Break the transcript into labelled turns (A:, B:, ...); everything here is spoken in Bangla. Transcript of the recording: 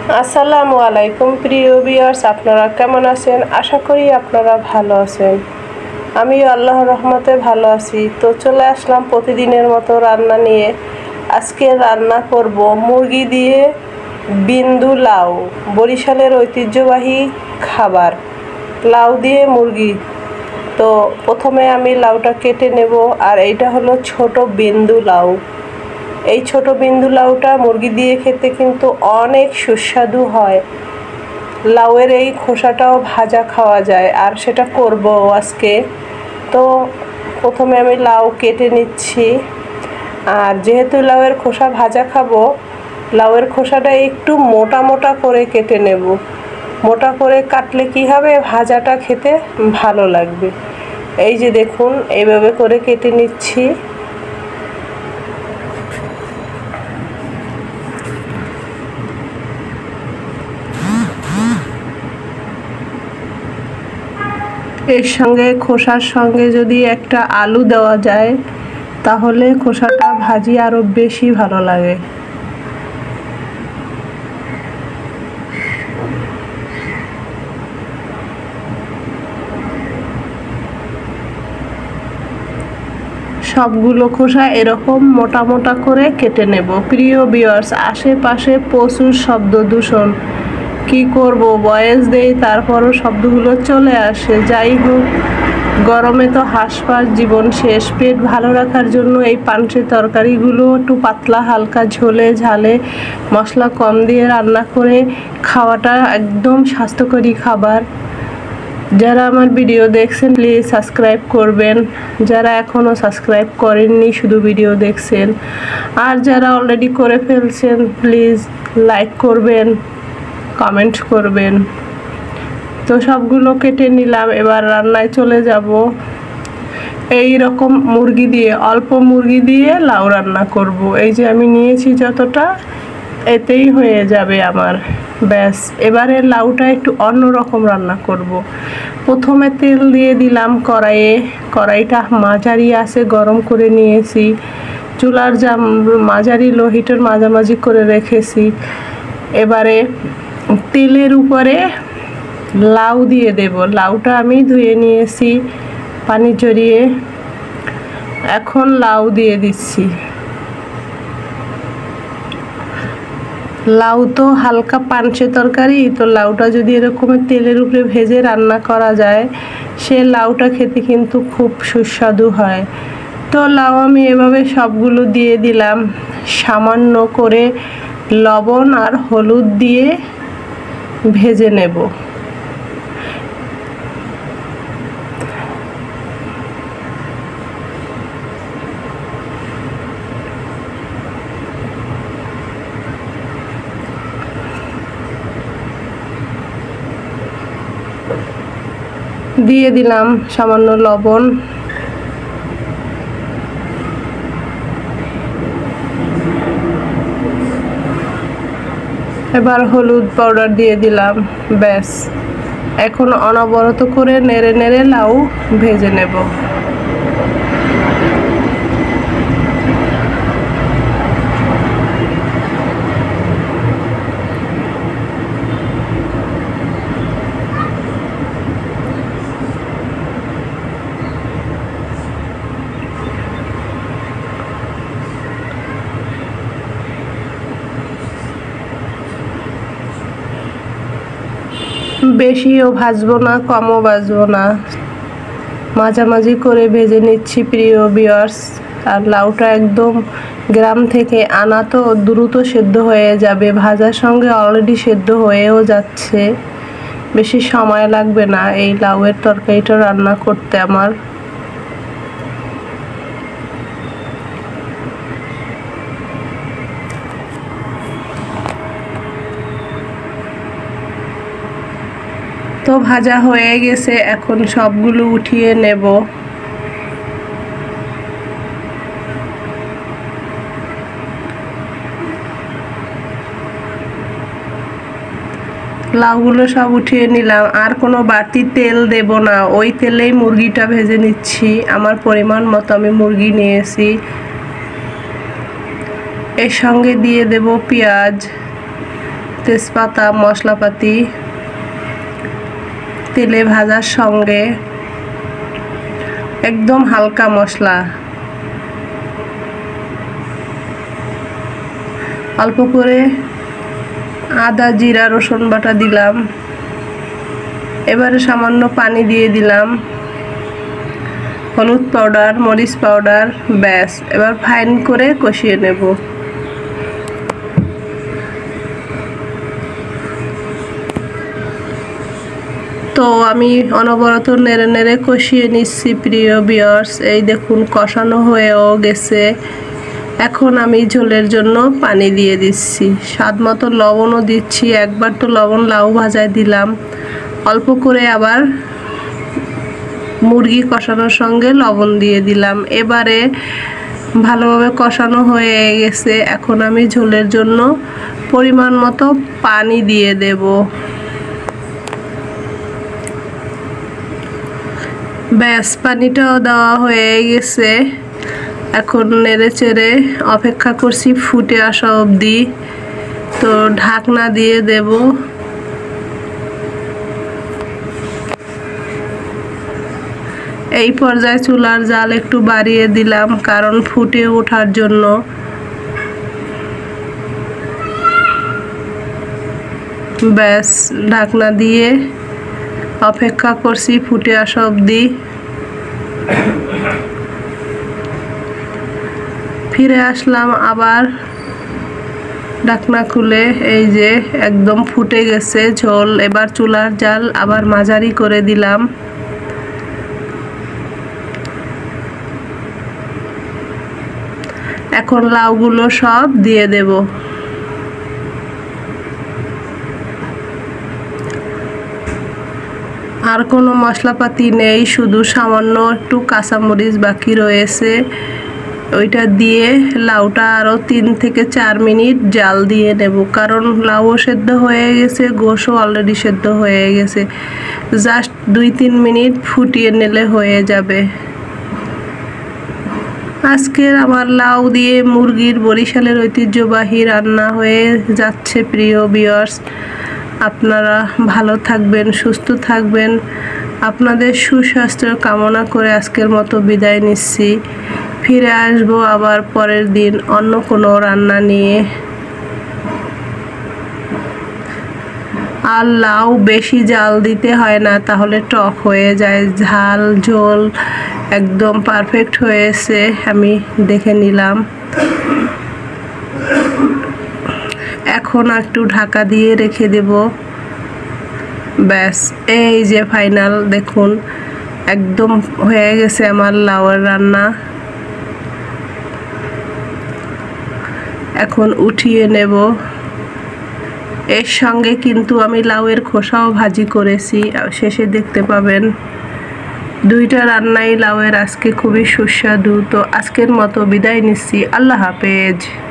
A: আসসালামু আলাইকুম প্রিয় ভিউয়ার্স, আপনারা কেমন আছেন? আশা করি আপনারা ভালো আছেন। আমি আল্লাহর রহমতে ভালো আছি। তো চলে আসলাম প্রতিদিনের মতো রান্না নিয়ে। আজকে রান্না করব মুরগি দিয়ে বিন্দু লাউ, বরিশালের ঐতিহ্যবাহী খাবার লাউ দিয়ে মুরগি। তো প্রথমে আমি লাউটা কেটে নেব, আর এইটা হলো ছোট বিন্দু লাউ। এই ছোট বিন্দু লাউটা মুরগি দিয়ে খেতে কিন্তু অনেক সুস্বাদু হয়। লাউয়ের এই খোসাটাও ভাজা খাওয়া যায়, আর সেটা করব আজকে। তো প্রথমে আমি লাউ কেটে নিচ্ছি, আর যেহেতু লাউয়ের খোসা ভাজা খাবো, লাউয়ের খোসাটা একটু মোটা মোটা করে কেটে নেব। মোটা করে কাটলে কি হবে, ভাজাটা খেতে ভালো লাগবে। এই যে দেখুন, এইভাবে করে কেটে নিচ্ছি। এর সঙ্গে খোসার সঙ্গে যদি একটা আলু দেওয়া যায়, তাহলে খোসাটা ভাজি আরো বেশি ভালো লাগে। সবগুলো খোসা এরকম মোটা মোটা করে কেটে নেব। প্রিয় ভিউয়ার্স, আশেপাশে প্রচুর শব্দ দূষণ, কি করব, ভয়েস দেই তারপরও শব্দগুলো চলে আসে। যাই হোক, গরমে তো হাঁসফাঁস, জীবন শেষ। পেট ভালো রাখার জন্য এই পান্সের তরকারিগুলো একটু পাতলা হালকা ঝোলে ঝালে মশলা কম দিয়ে রান্না করে খাওয়াটা একদম স্বাস্থ্যকরী খাবার। যারা আমার ভিডিও দেখছেন প্লিজ সাবস্ক্রাইব করবেন। যারা এখনও সাবস্ক্রাইব করেননি, শুধু ভিডিও দেখছেন, আর যারা অলরেডি করে ফেলছেন প্লিজ লাইক করবেন, কমেন্ট করবেন। তো সবগুলো কেটে নিলাম, এবার রান্নায় চলে যাব। এই রকম মুরগি দিয়ে, অল্প মুরগি দিয়ে লাউ রান্না করব। এই যে আমি নিয়েছি যতটা, এতেই হয়ে যাবে আমার, ব্যাস। এবারে লাউটা একটু অন্যরকম রান্না করব। প্রথমে তেল দিয়ে দিলাম কড়াইয়ে। কড়াইটা মাঝারি আছে গরম করে নিয়েছি। চুলার মাঝারি লো হিটের মাঝামাঝি করে রেখেছি। এবারে তেলের উপরে লাউ দিয়ে দেব। লাউটা আমি ধুয়ে নিয়েছি পানি ঝরিয়ে। এখন লাউ দিয়ে দিচ্ছি। লাউ তো হালকা পানসে তরকারি, তো লাউটা যদি এরকম তেলের উপরে ভেজে রান্না করা যায়, সে লাউটা খেতে কিন্তু খুব সুস্বাদু হয়। তো লাউ আমি এভাবে সবগুলো দিয়ে দিলাম। সামান্য করে লবণ আর হলুদ দিয়ে ভেজে নেব। দিয়ে দিলাম সামান্য লবণ। এবার হলুদ পাউডার দিয়ে দিলাম, ব্যাস। এখন অনবরত করে নেড়ে নেড়ে লাউ ভেজে নেব। বেশিও ভাজবো না, কমও ভাজবো না, মাঝামাঝি করে ভেজে নিচ্ছি প্রিয় ভিউয়ার্স। আর লাউটা একদম গ্রাম থেকে আনা, তো দ্রুত সেদ্ধ হয়ে যাবে। ভাজার সঙ্গে অলরেডি সেদ্ধ হয়েও যাচ্ছে, বেশি সময় লাগবে না এই লাউয়ের তরকারিটা রান্না করতে আমার। তো ভাজা হয়ে গেছে, এখন সবগুলো উঠিয়ে নেব। লাউগুলো সব উঠিয়ে নিলাম, আর কোনো বাড়তি তেল দেব না, ওই তেলেই মুরগিটা ভেজে নিচ্ছি। আমার পরিমাণ মতো আমি মুরগি নিয়েছি। এর সঙ্গে দিয়ে দেব পেঁয়াজ, তেজপাতা, মশলাপাতি তেলে ভাজার সঙ্গে একদম হালকা মশলা, অল্প করে আদা, জিরা, রসুন বাটা দিলাম। এবারে সামান্য পানি দিয়ে দিলাম, হলুদ পাউডার, মরিচ পাউডার, ব্যাস। এবার ফাইন করে কষিয়ে নেব। তো আমি অনবরত নেড়ে নেড়ে কষিয়ে নিচ্ছি প্রিয় ভিউয়ার্স। এই দেখুন কষানো হয়েও গেছে। এখন আমি ঝোলের জন্য পানি দিয়ে দিচ্ছি, স্বাদ মতো লবণও দিচ্ছি। একবার তো লবণ লাউ ভাজায় দিলাম, অল্প করে আবার মুরগি কষানোর সঙ্গে লবণ দিয়ে দিলাম। এবারে ভালোভাবে কষানো হয়ে গেছে। এখন আমি ঝোলের জন্য পরিমাণ মতো পানি দিয়ে দেব। ব্যাস, পানিটাও দেওয়া হয়ে গেছে। এখন নেড়ে চেড়ে অপেক্ষা করছি ফুটে আসা অবধি। তো ঢাকনা দিয়ে দেব। এই পর্যায়ে চুলার জাল একটু বাড়িয়ে দিলাম, কারণ ফুটে ওঠার জন্য। ব্যাস, ঢাকনা দিয়ে অপেক্ষা করছি ফুটে আসা অবধি। ফিরে আসলাম আবার ঢাকনা খুলে। এই যে একদম ফুটে গেছে ঝোল। এবার চুলার জাল আবার মাঝারি করে দিলাম। এখন লাউগুলো সব দিয়ে দেব। আর কোনো মশলাপাতি নেই, শুধু সামান্য একটু কাঁচামরিচ বাকি রয়েছে, ওইটা দিয়ে লাউটা আরও 3 থেকে 4 মিনিট জাল দিয়ে নেব। কারণ লাউও সেদ্ধ হয়ে গেছে, গোশও অলরেডি সেদ্ধ হয়ে গেছে। জাস্ট 2-3 মিনিট ফুটিয়ে নিলে হয়ে যাবে। আজকের আমার লাউ দিয়ে মুরগির বরিশালের ঐতিহ্যবাহী রান্না হয়ে যাচ্ছে প্রিয় ভিউয়ার্স। আপনারা ভালো থাকবেন, সুস্থ থাকবেন। আপনাদের সুস্বাস্থ্য কামনা করে আজকের মতো বিদায় নিচ্ছি। ফিরে আসবো আবার পরের দিন অন্য কোনো রান্না নিয়ে। আর লাউ বেশি জাল দিতে হয় না, তাহলে টক হয়ে যায়। ঝাল ঝোল একদম পারফেক্ট হয়েছে, আমি দেখে নিলাম। এখন একটু ঢাকা দিয়ে রেখে দেব। ব্যাস, এই যে ফাইনাল দেখুন, একদম হয়ে গেছে আমার লাউয়ের রান্না। এখন উঠিয়ে নেব। এর সঙ্গে কিন্তু আমি লাউয়ের খোসাও ভাজি করেছি, শেষে দেখতে পাবেন। দুইটা রান্নাই লাউয়ের আজকে খুবই সুস্বাদু। তো আজকের মতো বিদায় নিচ্ছি। আল্লাহ হাফেজ।